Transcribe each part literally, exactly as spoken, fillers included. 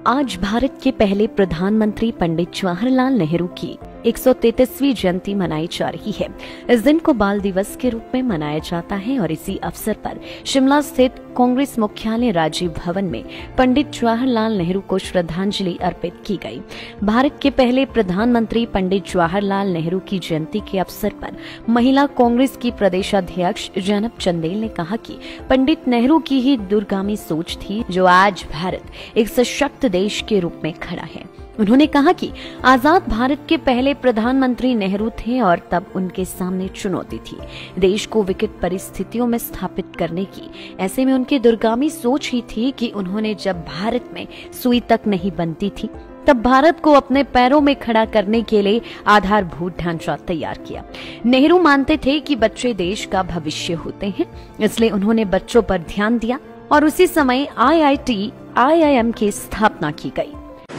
आज भारत के पहले प्रधानमंत्री पंडित जवाहरलाल नेहरू की एक सौ तैंतीसवीं जयंती मनाई जा रही है। इस दिन को बाल दिवस के रूप में मनाया जाता है और इसी अवसर पर शिमला स्थित कांग्रेस मुख्यालय राजीव भवन में पंडित जवाहरलाल नेहरू को श्रद्धांजलि अर्पित की गई। भारत के पहले प्रधानमंत्री पंडित जवाहरलाल नेहरू की जयंती के अवसर पर महिला कांग्रेस की प्रदेशाध्यक्ष जैनब चंदेल ने कहा कि पंडित नेहरू की ही दूरगामी सोच थी जो आज भारत एक सशक्त देश के रूप में खड़ा है। उन्होंने कहा कि आजाद भारत के पहले प्रधानमंत्री नेहरू थे और तब उनके सामने चुनौती थी देश को विकट परिस्थितियों में स्थापित करने की। ऐसे में उनकी दूरगामी सोच ही थी कि उन्होंने जब भारत में सुई तक नहीं बनती थी तब भारत को अपने पैरों में खड़ा करने के लिए आधारभूत ढांचा तैयार किया। नेहरू मानते थे कि बच्चे देश का भविष्य होते हैं, इसलिए उन्होंने बच्चों पर ध्यान दिया और उसी समय आई I T, I I am की स्थापना की गई।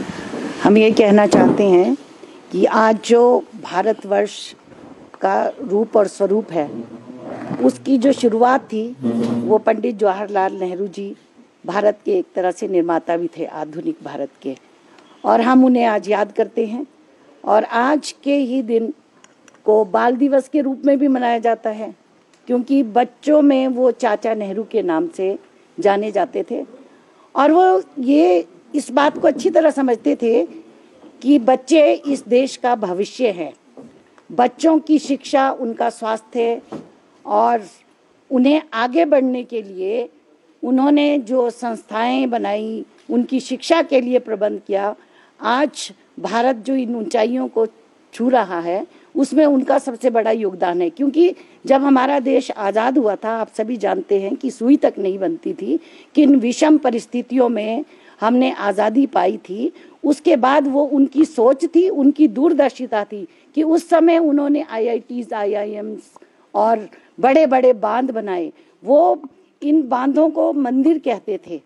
हम ये कहना चाहते हैं कि आज जो भारतवर्ष का रूप और स्वरूप है उसकी जो शुरुआत थी वो पंडित जवाहरलाल नेहरू जी भारत के एक तरह से निर्माता भी थे आधुनिक भारत के, और हम उन्हें आज याद करते हैं। और आज के ही दिन को बाल दिवस के रूप में भी मनाया जाता है क्योंकि बच्चों में वो चाचा नेहरू के नाम से जाने जाते थे और वो ये इस बात को अच्छी तरह समझते थे कि बच्चे इस देश का भविष्य हैं। बच्चों की शिक्षा, उनका स्वास्थ्य और उन्हें आगे बढ़ने के लिए उन्होंने जो संस्थाएं बनाई, उनकी शिक्षा के लिए प्रबंध किया। आज भारत जो इन ऊंचाइयों को छू रहा है उसमें उनका सबसे बड़ा योगदान है, क्योंकि जब हमारा देश आज़ाद हुआ था आप सभी जानते हैं कि सुई तक नहीं बनती थी, किन विषम परिस्थितियों में हमने आज़ादी पाई थी। उसके बाद वो उनकी सोच थी, उनकी दूरदर्शिता थी कि उस समय उन्होंने आई आई टीज़, आई आई एम्स और बड़े बड़े बांध बनाए। वो इन बांधों को मंदिर कहते थे,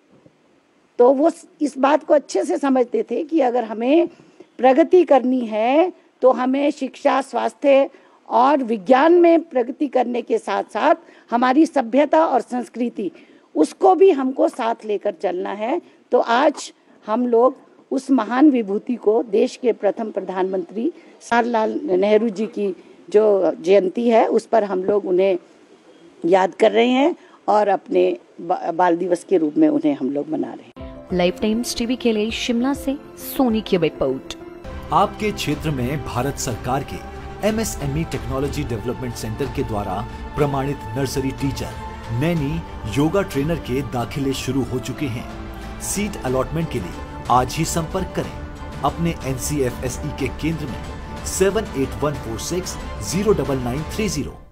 तो वो इस बात को अच्छे से समझते थे कि अगर हमें प्रगति करनी है तो हमें शिक्षा, स्वास्थ्य और विज्ञान में प्रगति करने के साथ साथ हमारी सभ्यता और संस्कृति उसको भी हमको साथ लेकर चलना है। तो आज हम लोग उस महान विभूति को, देश के प्रथम प्रधानमंत्री जवाहरलाल नेहरू जी की जो जयंती है उस पर हम लोग उन्हें याद कर रहे हैं और अपने बाल दिवस के रूप में उन्हें हम लोग मना रहे हैं। लाइफ टाइम्स टीवी के लिए शिमला से सोनी की रिपोर्ट। आपके क्षेत्र में भारत सरकार के M S M E technology development centre के द्वारा प्रमाणित nursery teacher, nanny, yoga trainer के दाखिले शुरू हो चुके हैं। सीट अलॉटमेंट के लिए आज ही संपर्क करें अपने N C F S E के केंद्र में seven eight one four six zero double nine three zero.